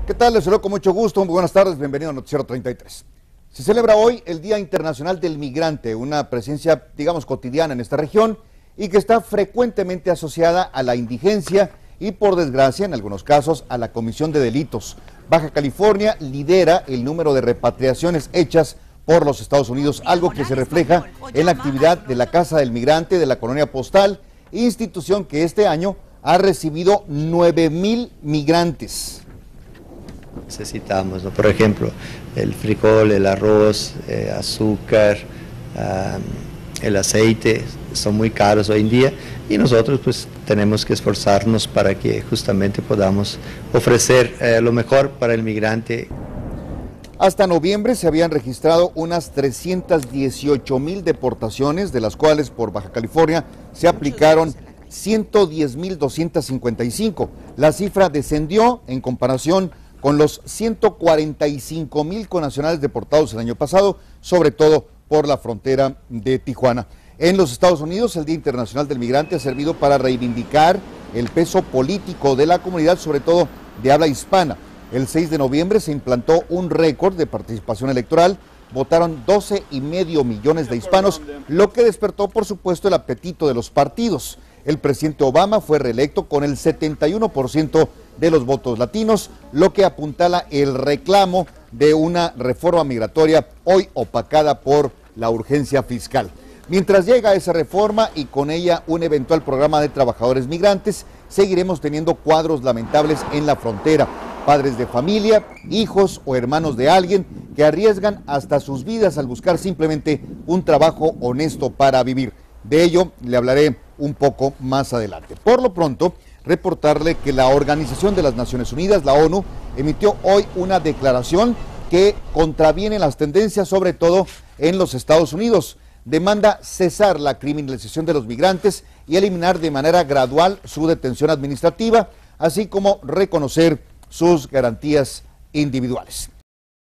¿Qué tal? Les saludo con mucho gusto, muy buenas tardes, bienvenido a Noticiero 33. Se celebra hoy el Día Internacional del Migrante, una presencia, digamos, cotidiana en esta región y que está frecuentemente asociada a la indigencia y, por desgracia, en algunos casos, a la comisión de delitos. Baja California lidera el número de repatriaciones hechas por los Estados Unidos, algo que se refleja en la actividad de la Casa del Migrante de la Colonia Postal, institución que este año ha recibido 9,000 migrantes. Necesitamos, ¿no? Por ejemplo, el frijol, el arroz, azúcar, el aceite, son muy caros hoy en día y nosotros pues tenemos que esforzarnos para que justamente podamos ofrecer lo mejor para el migrante. Hasta noviembre se habían registrado unas 318,000 deportaciones, de las cuales por Baja California se aplicaron 110,255. La cifra descendió en comparación con los 145,000 connacionales deportados el año pasado, sobre todo por la frontera de Tijuana. En los Estados Unidos, el Día Internacional del Migrante ha servido para reivindicar el peso político de la comunidad, sobre todo de habla hispana. El 6 de noviembre se implantó un récord de participación electoral. Votaron 12,5 millones de hispanos, lo que despertó, por supuesto, el apetito de los partidos. El presidente Obama fue reelecto con el 71% de los votos latinos, lo que apuntala el reclamo de una reforma migratoria hoy opacada por la urgencia fiscal. Mientras llega esa reforma y con ella un eventual programa de trabajadores migrantes, seguiremos teniendo cuadros lamentables en la frontera. Padres de familia, hijos o hermanos de alguien que arriesgan hasta sus vidas al buscar simplemente un trabajo honesto para vivir. De ello le hablaré un poco más adelante. Por lo pronto, reportarle que la Organización de las Naciones Unidas, la ONU, emitió hoy una declaración que contraviene las tendencias, sobre todo en los Estados Unidos. Demanda cesar la criminalización de los migrantes y eliminar de manera gradual su detención administrativa, así como reconocer sus garantías individuales.